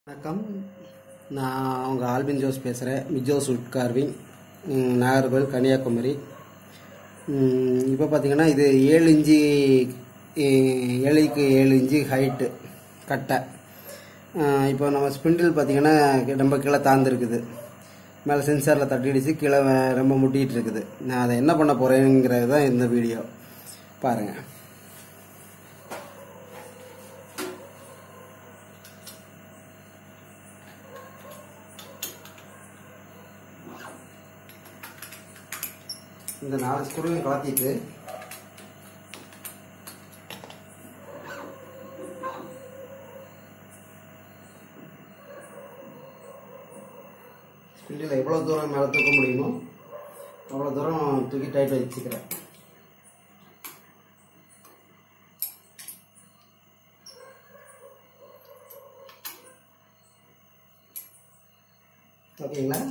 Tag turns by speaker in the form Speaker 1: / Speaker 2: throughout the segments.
Speaker 1: வணக்கம். நான் உங்கள் ஆல்பின் ஜோஸ் பேசுகிறேன். Mijos wood carving, Nagercoil, Kanyakumari. இப்போ பார்த்தீங்கன்னா இது 7 இன்ச்சு 7க்கு 7 இன்ச்சு ஹைட்டு கட்டை. இப்போ நம்ம ஸ்பிண்டில் பார்த்தீங்கன்னா ரொம்ப கீழே தாழ்ந்துருக்குது. மேலே சென்சாரில் தட்டிடுச்சு, கீழே ரொம்ப முட்டிகிட்டு இருக்குது. நான் அதை என்ன பண்ண போகிறேங்கிறது தான் இந்த வீடியோ பாருங்கள். இந்த 4 ஸ்க்ரூவையும் கலத்திட்டு ஸ்பிண்டில் எவ்வளோ தூரம் மேலே தூக்க முடியுமோ அவ்வளோ தூரம் தூக்கி டைட் வச்சுக்கிறேன். ஓகேங்களா?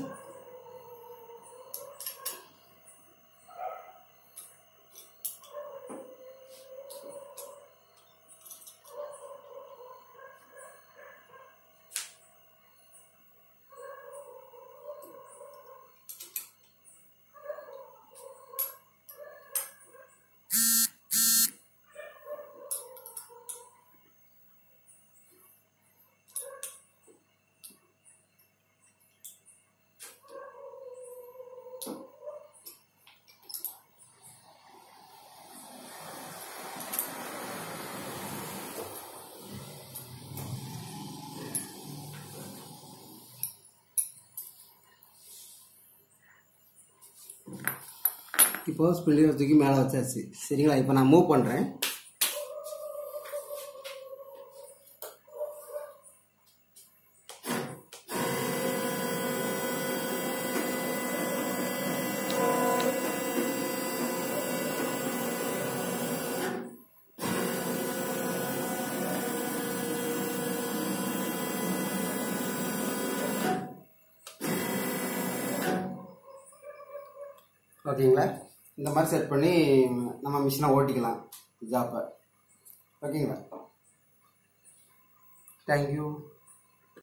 Speaker 1: இப்போ ஸ்பிண்டில் தூக்கி மேலே வச்சாச்சு. சரிங்களா? இப்போ நான் மூவ் பண்ணுறேன். ஓகேங்களா? இந்த மாதிரி செட் பண்ணி நம்ம மிஷினை ஓட்டிக்கலாம் ஜாப்பை. ஓகேங்களா? தேங்க்யூ.